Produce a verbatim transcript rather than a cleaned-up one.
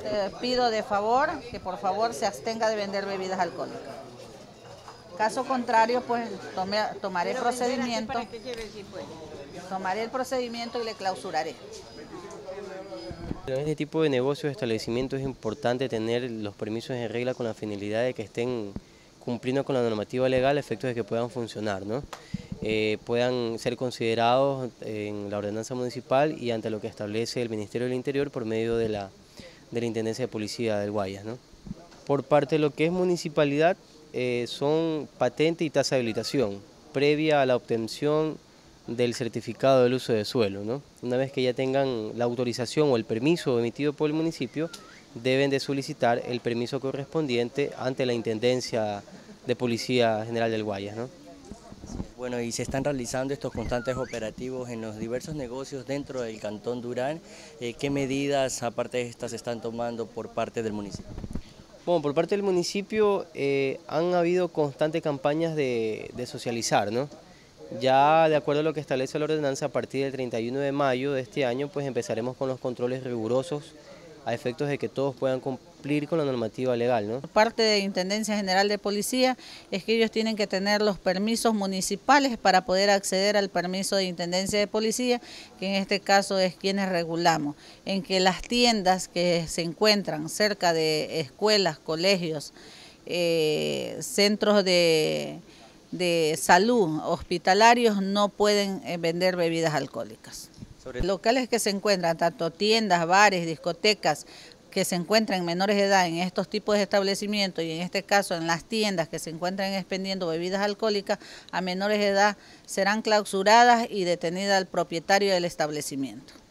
Eh, pido de favor que por favor se abstenga de vender bebidas alcohólicas. Caso contrario, pues tome, tomaré procedimiento, tomaré el procedimiento y le clausuraré. En este tipo de negocios, establecimientos, es importante tener los permisos en regla con la finalidad de que estén cumpliendo con la normativa legal a efectos de que puedan funcionar, ¿no? Eh, puedan ser considerados en la ordenanza municipal y ante lo que establece el Ministerio del Interior por medio de la, de la Intendencia de Policía del Guayas, ¿no? Por parte de lo que es municipalidad, eh, son patente y tasa de habilitación, previa a la obtención del certificado del uso de suelo, ¿no? Una vez que ya tengan la autorización o el permiso emitido por el municipio, deben de solicitar el permiso correspondiente ante la Intendencia de Policía General del Guayas, ¿no? Bueno, y se están realizando estos constantes operativos en los diversos negocios dentro del Cantón Durán. Eh, ¿Qué medidas, aparte de estas, se están tomando por parte del municipio? Bueno, por parte del municipio eh, han habido constantes campañas de, de socializar, ¿no? Ya de acuerdo a lo que establece la ordenanza, a partir del treinta y uno de mayo de este año, pues empezaremos con los controles rigurosos a efectos de que todos puedan cumplir con la normativa legal, ¿no? Por parte de Intendencia General de Policía es que ellos tienen que tener los permisos municipales para poder acceder al permiso de Intendencia de Policía, que en este caso es quienes regulamos, en que las tiendas que se encuentran cerca de escuelas, colegios, eh, centros de, de salud, hospitalarios, no pueden vender bebidas alcohólicas. Sobre locales que se encuentran, tanto tiendas, bares, discotecas, que se encuentran menores de edad en estos tipos de establecimientos y en este caso en las tiendas que se encuentran expendiendo bebidas alcohólicas a menores de edad serán clausuradas y detenidas al propietario del establecimiento.